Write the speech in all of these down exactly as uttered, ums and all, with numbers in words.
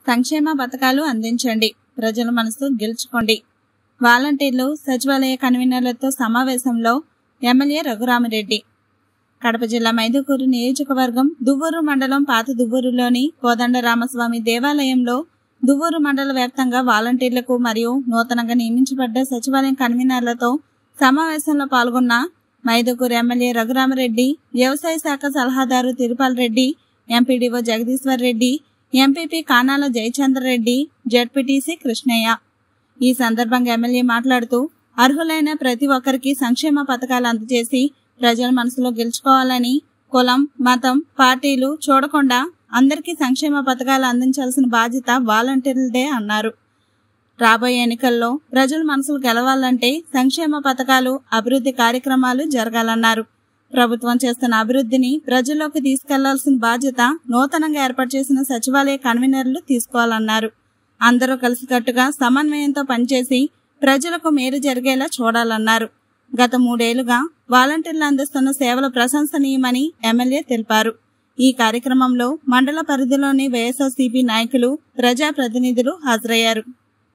సంక్షేమ పథకాలు అందించండి, ప్రజల మనసు గెలుచుకోండి. వాలంటీర్లు సచివాలయ కన్వీనర్లతో సమావేశంలో ఎమ్మెల్యే రఘురామిరెడ్డి. కడప జిల్లా మైదుకూరు నియోజకవర్గం దువ్వూరు మండలం పాత దువ్వూరులోని కోదండరామస్వామి దేవాలయంలో దువ్వూరు మండల వ్యాప్తంగా వాలంటీర్లకు మరియు నూతనంగా నియమించబడ్డ సచివాలయం కన్వీనర్లతో సమావేశంలో పాల్గొన్న మైదుకూరు ఎమ్మెల్యే రఘురామిరెడ్డి, వ్యవసాయ శాఖ సలహాదారు Tirupal Reddy, MPDO Jagadeeswar Reddy, MPP Kanala Jayachandrareddy, ZPTC Krishnaiah. ఈ సందర్భంగా ఎమ్మెల్యే మాట్లాడుతూ అర్హులైన ప్రతి ఒక్కరికి సంక్షేమ పథకాలు అందజేసి ప్రజల మనసులో గెలుచుకోవాలని, కులం, మతం, పార్టీలు చూడకుండా అందరికీ సంక్షేమ పథకాలు అందించాల్సిన బాధ్యత వాలంటీర్లదే అన్నారు. రాబోయే ఎన్నికల్లో ప్రజల మనసులు గెలవాలంటే సంక్షేమ పథకాలు, అభివృద్ధి కార్యక్రమాలు జరగాలన్నారు. ప్రభుత్వం చేస్తున్న అభివృద్ధిని ప్రజల్లోకి తీసుకెళ్లాల్సిన బాధ్యత నూతనంగా ఏర్పాటు చేసిన సచివాలయ కన్వీనర్లు తీసుకోవాలన్నారు. అందరూ కలిసికట్టుగా సమన్వయంతో పనిచేసి ప్రజలకు మేలు జరిగేలా చూడాలన్నారు. గత మూడేళ్లుగా వాలంటీర్లు అందిస్తున్న సేవలు ప్రశంసనీయమని ఎమ్మెల్యే తెలిపారు. ఈ కార్యక్రమంలో మండల పరిధిలోని వైఎస్ఆర్సీపీ నాయకులు, ప్రజాప్రతినిధులు హాజరయ్యారు.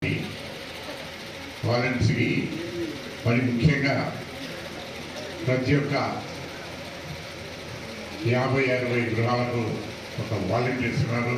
ప్రతి ఒక్క యాభై అరవై గృహాలకు ఒక వాలంటీర్స్ ఉన్నారు.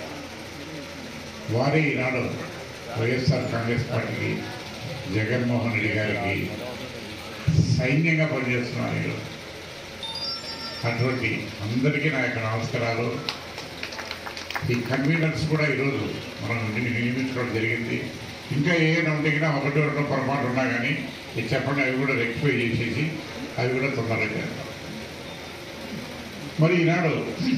వారే ఈనాడు వైఎస్ఆర్ కాంగ్రెస్ పార్టీకి, జగన్మోహన్ రెడ్డి గారికి సైన్యంగా పనిచేస్తున్నారు. అటువంటి అందరికీ నా యొక్క నమస్కారాలు. ఈ కన్వీనర్స్ కూడా ఈరోజు మనం నియమించుకోవడం జరిగింది. ఇంకా ఏమైనా ఉంటే కూడా ఒకటి రెండు పొరపాటు ఉన్నా కానీ ఇది చెప్పండి, అవి కూడా రెక్టిఫై చేసేసి అవి కూడా తొందరగా చేస్తాం. మరి ఈనాడు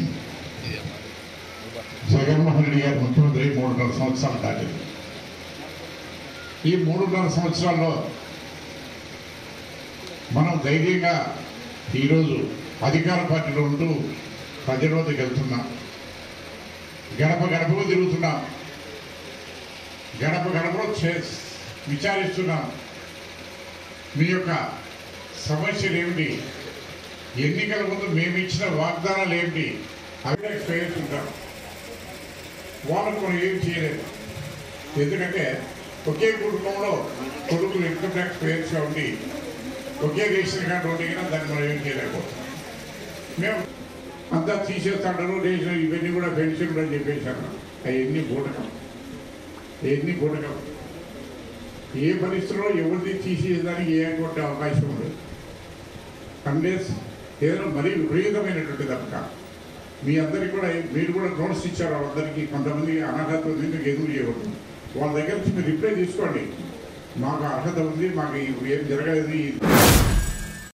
జగన్మోహన్ రెడ్డి గారు ముఖ్యమంత్రి మూడున్నర సంవత్సరాలు దాటింది. ఈ మూడున్నర సంవత్సరాల్లో మనం ధైర్యంగా ఈరోజు అధికార పార్టీలో ఉంటూ ప్రజల వద్దకు వెళ్తున్నాం. గడప గడపకు తిరుగుతున్నాం. గడప గడపలో విచారిస్తున్నాం. మీ యొక్క సమస్యలు ఏమిటి, ఎన్నికల ముందు మేము ఇచ్చిన వాగ్దానాలు ఏమిటి, అవి ప్రయత్నిస్తాం. వాళ్ళకు మనం ఏం చేయలేదు. ఎందుకంటే ఒకే కుటుంబంలో కొడుకులు ఇన్కమ్ ట్యాక్స్ పేర్స్గా ఉండి ఒకే రేషన్ కార్డు ఉండి కానీ దాన్ని మనం ఏం చేయలేకపోతున్నాం. మేము అంతా తీసేస్తాడు రేషన్ ఇవన్నీ కూడా పెన్షన్ కూడా చెప్పేశాను. అవన్నీ బూటకం, అవన్నీ బూటకం. ఏ పరిస్థితుల్లో ఎవరిని తీసేదానికి ఏటువంటి అవకాశం ఉండదు. అన్లెస్ ఏదైనా మరీ విపరీతమైనటువంటి తప్ప మీ అందరికీ కూడా మీరు కూడా నోట్స్ ఇచ్చారు. వాళ్ళందరికీ కొంతమంది అనర్హత ఉంది, మీకు ఎదురు చేయకూడదు. వాళ్ళ దగ్గర నుంచి మీరు రిప్లై తీసుకోండి. మాకు అర్హత ఉంది, మాకు ఏం జరగలేదు.